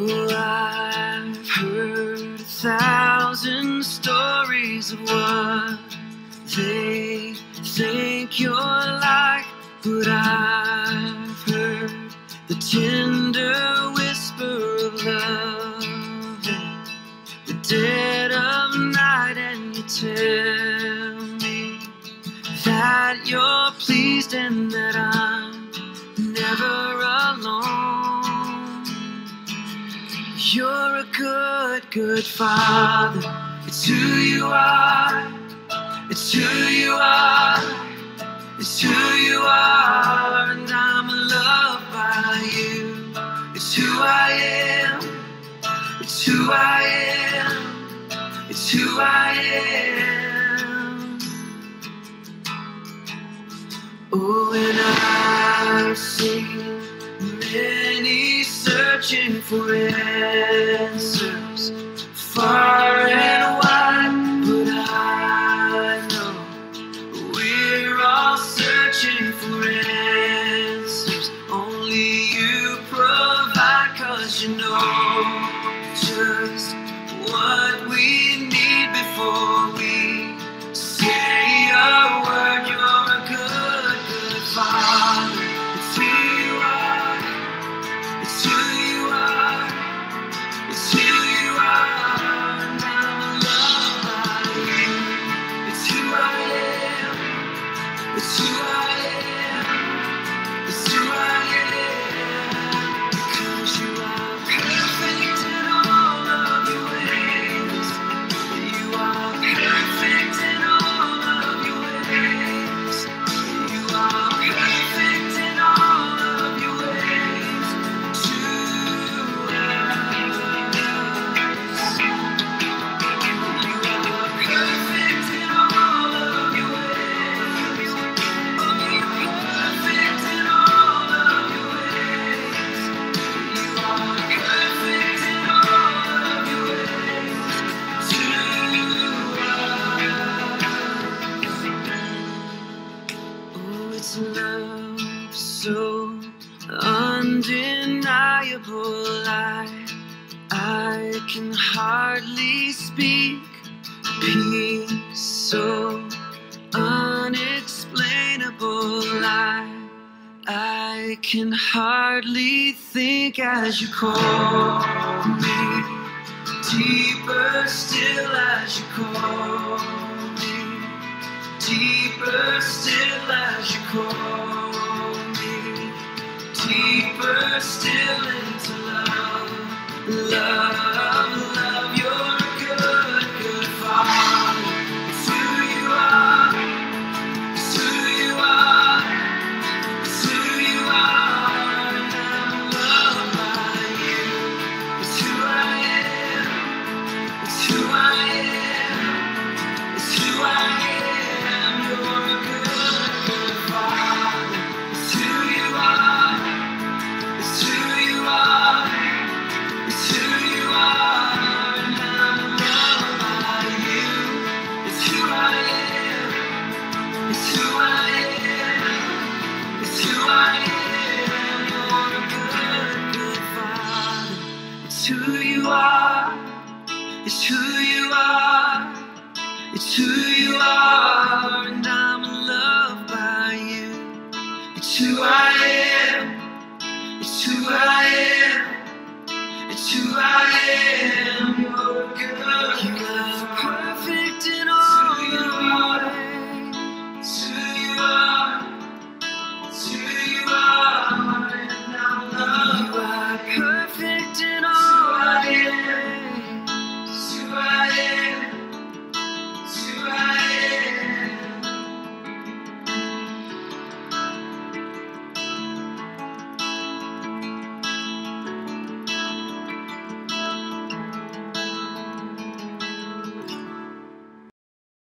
Oh, I've heard 1,000 stories of what they think you're like, but I've heard the tender whisper of love in the dead of night, and you tell me that you're pleased and that I'm never alone. You're a good, good father. It's who you are. It's who you are. It's who you are, and I'm loved by you. It's who I am. It's who I am. It's who I am. Oh, and I've seen many searching for answers far and wide, but I know we're all searching for answers. Only you provide, 'cause you know just what we need before we say a word. You're a good, good father. It's who you are. It's who you are. It's who you are, and I'm loved by you. It's who I am. It's who I am. It's who I am. Because you are perfect in all of your ways. You are perfect in all of your ways. You are perfect in all of your ways to us. You are perfect in all of your ways. Oh, you're perfect in all of your ways. You are perfect in all of your ways to us. Oh, it's love so undeniable, I can hardly speak. Peace so unexplainable, I can hardly think as you call me. Deeper still as you call me. Deeper still as you call me. Deeper still into love. Love, love, you're a good, good father. It's who you are. It's who you are. It's who you are, and I'm loved by you. It's who I am. It's who I am. It's who I am. You're a good, good father. It's who you are. It's who you are. It's who you are, and I'm loved by you. It's who I am. It's who I am. It's who I am. You're a good, good father. It's who you are. It's who you are. It's who you are, and I'm loved by you. It's who I am. It's who I am. It's who I am.